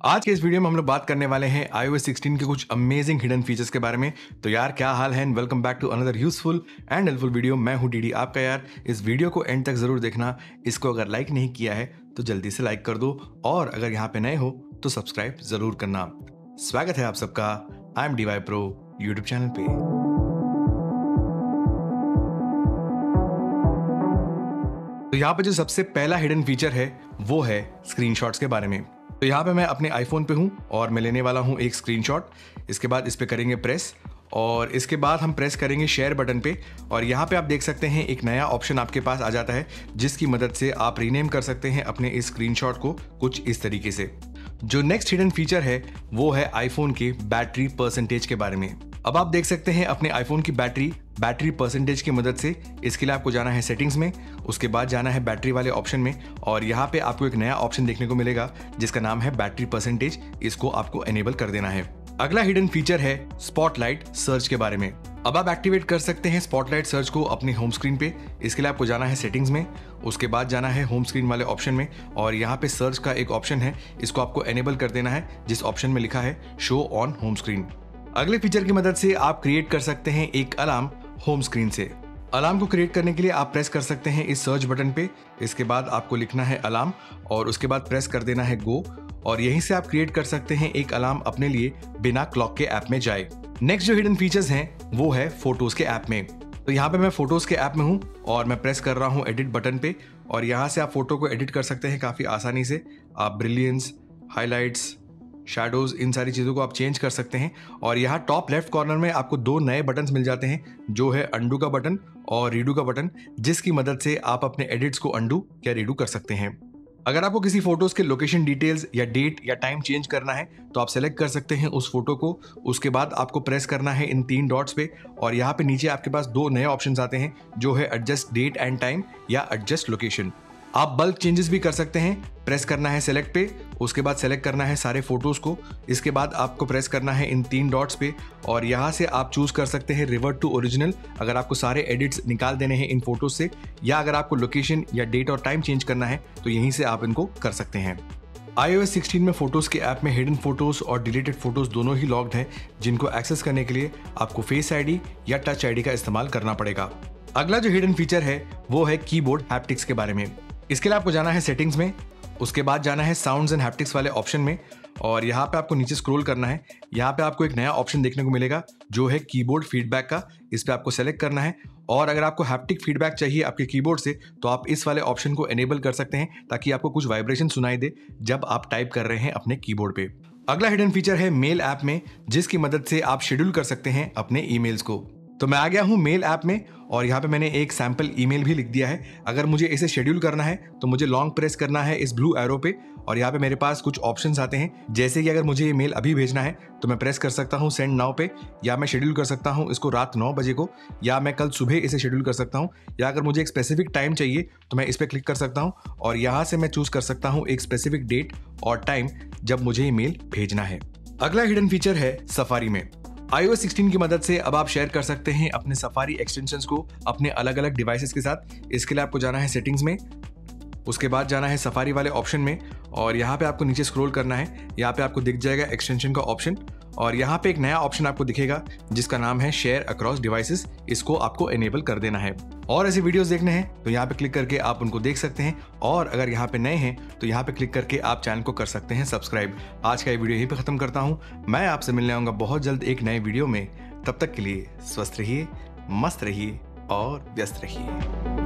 आज के इस वीडियो में हम लोग बात करने वाले हैं iOS 16 के कुछ अमेजिंग हिडन फीचर्स के बारे में। तो यार क्या हाल है, welcome back to another useful and helpful video. मैं हूं डीडी आपका यार। इस वीडियो को एंड तक जरूर देखना। इसको अगर लाइक नहीं किया है तो जल्दी से लाइक कर दो, और अगर यहाँ पे नए हो तो सब्सक्राइब जरूर करना। स्वागत है आप सबका I am DY Pro YouTube channel पे। तो यहाँ पे जो सबसे पहला हिडन फीचर है वो है स्क्रीनशॉट्स के बारे में। तो यहाँ पे मैं अपने आईफोन पे हूँ और मैं लेने वाला हूँ एक स्क्रीनशॉट। इसके बाद इस पे करेंगे प्रेस, और इसके बाद हम प्रेस करेंगे शेयर बटन पे, और यहाँ पे आप देख सकते हैं एक नया ऑप्शन आपके पास आ जाता है जिसकी मदद से आप रीनेम कर सकते हैं अपने इस स्क्रीनशॉट को कुछ इस तरीके से। जो नेक्स्ट हिडन फीचर है वो है आईफोन के बैटरी परसेंटेज के बारे में। अब आप देख सकते हैं अपने आईफोन की बैटरी परसेंटेज की मदद से। इसके लिए आपको जाना है सेटिंग्स में, उसके बाद जाना है बैटरी वाले ऑप्शन में, और यहाँ पे आपको एक नया ऑप्शन देखने को मिलेगा जिसका नाम है बैटरी परसेंटेज। इसको आपको एनेबल कर देना है। अगला हिडन फीचर है स्पॉटलाइट सर्च के बारे में। अब आप एक्टिवेट कर सकते हैं स्पॉटलाइट सर्च को अपनी होम स्क्रीन पे। इसके लिए आपको जाना है सेटिंग्स में, उसके बाद जाना है होम स्क्रीन वाले ऑप्शन में, और यहाँ पे सर्च का एक ऑप्शन है, इसको आपको एनेबल कर देना है जिस ऑप्शन में लिखा है शो ऑन होम स्क्रीन। अगले फीचर की मदद से आप क्रिएट कर सकते हैं एक अलार्म होम स्क्रीन से। अलार्म को क्रिएट करने के लिए आप प्रेस कर सकते हैं इस सर्च बटन पे। इसके बाद आपको लिखना है अलार्म, और उसके बाद प्रेस कर देना है गो, और यहीं से आप क्रिएट कर सकते हैं एक अलार्म अपने लिए बिना क्लॉक के ऐप में जाए। नेक्स्ट जो हिडन फीचर्स हैं वो है फोटोज के ऐप में। तो यहाँ पे मैं फोटोज के ऐप में हूँ और मैं प्रेस कर रहा हूँ एडिट बटन पे, और यहाँ से आप फोटो को एडिट कर सकते हैं काफी आसानी से। आप ब्रिलियंस, हाईलाइट्स, शैडोज, इन सारी चीज़ों को आप चेंज कर सकते हैं। और यहाँ टॉप लेफ्ट कॉर्नर में आपको दो नए बटन्स मिल जाते हैं, जो है अंडू का बटन और रीडू का बटन, जिसकी मदद से आप अपने एडिट्स को अंडू या रीडू कर सकते हैं। अगर आपको किसी फोटोज के लोकेशन डिटेल्स या डेट या टाइम चेंज करना है तो आप सेलेक्ट कर सकते हैं उस फोटो को। उसके बाद आपको प्रेस करना है इन 3 डॉट्स पे, और यहाँ पे नीचे आपके पास 2 नए ऑप्शंस आते हैं, जो है एडजस्ट डेट एंड टाइम या एडजस्ट लोकेशन। आप बल्क चेंजेस भी कर सकते हैं। प्रेस करना है सेलेक्ट पे, उसके बाद सेलेक्ट करना है सारे फोटोज को। इसके बाद आपको प्रेस करना है इन 3 डॉट्स पे, और यहाँ से आप चूज कर सकते हैं रिवर्ट टू ओरिजिनल अगर आपको सारे एडिट्स निकाल देने हैं इन फोटोज से, या अगर आपको लोकेशन या डेट और टाइम चेंज करना है तो यहीं से आप इनको कर सकते हैं। iOS 16 में फोटोज के ऐप में हिडन फोटोज और डिलीटेड फोटोज दोनों ही लॉक्ड हैं, जिनको एक्सेस करने के लिए आपको फेस आईडी या टच आईडी का इस्तेमाल करना पड़ेगा। अगला जो हिडन फीचर है वो है कीबोर्ड हैप्टिक्स के बारे में। इसके लिए आपको जाना है सेटिंग्स में, उसके बाद जाना है साउंड्स एंड हैप्टिक्स वाले ऑप्शन में, और यहाँ पे आपको नीचे स्क्रॉल करना है। यहाँ पे आपको एक नया ऑप्शन देखने को मिलेगा जो है कीबोर्ड फीडबैक का। इस पे आपको सेलेक्ट करना है, और अगर आपको हैप्टिक फीडबैक चाहिए आपके कीबोर्ड से तो आप इस वाले ऑप्शन को एनेबल कर सकते हैं, ताकि आपको कुछ वाइब्रेशन सुनाई दे जब आप टाइप कर रहे हैं अपने कीबोर्ड पे। अगला हिडन फीचर है मेल ऐप में, जिसकी मदद से आप शेड्यूल कर सकते हैं अपने ईमेल्स को। तो मैं आ गया हूँ मेल ऐप में, और यहाँ पे मैंने एक सैंपल ईमेल भी लिख दिया है। अगर मुझे इसे शेड्यूल करना है तो मुझे लॉन्ग प्रेस करना है इस ब्लू एरो पे, और यहाँ पे मेरे पास कुछ ऑप्शंस आते हैं, जैसे कि अगर मुझे ये मेल अभी भेजना है तो मैं प्रेस कर सकता हूँ सेंड नाउ पे, या मैं शेड्यूल कर सकता हूँ इसको रात 9 बजे को, या मैं कल सुबह इसे शेड्यूल कर सकता हूँ, या अगर मुझे एक स्पेसिफिक टाइम चाहिए तो मैं इस पर क्लिक कर सकता हूँ, और यहाँ से मैं चूज कर सकता हूँ एक स्पेसिफिक डेट और टाइम जब मुझे ये मेल भेजना है। अगला हिडन फीचर है सफारी में। iOS 16 की मदद से अब आप शेयर कर सकते हैं अपने सफारी एक्सटेंशंस को अपने अलग अलग डिवाइसेस के साथ। इसके लिए आपको जाना है सेटिंग्स में, उसके बाद जाना है सफारी वाले ऑप्शन में, और यहाँ पे आपको नीचे स्क्रॉल करना है। यहाँ पे आपको दिख जाएगा एक्सटेंशन का ऑप्शन, और यहाँ पे एक नया ऑप्शन आपको दिखेगा जिसका नाम है शेयर अक्रॉस डिवाइसेस। इसको आपको एनेबल कर देना है, और ऐसे वीडियोस देखने हैं तो यहाँ पे क्लिक करके आप उनको देख सकते हैं, और अगर यहाँ पे नए हैं तो यहाँ पे क्लिक करके आप चैनल को कर सकते हैं सब्सक्राइब। आज का ये वीडियो यहीं पे खत्म करता हूँ। मैं आपसे मिलने आऊंगा बहुत जल्द एक नए वीडियो में। तब तक के लिए स्वस्थ रहिए, मस्त रहिए और व्यस्त रहिए।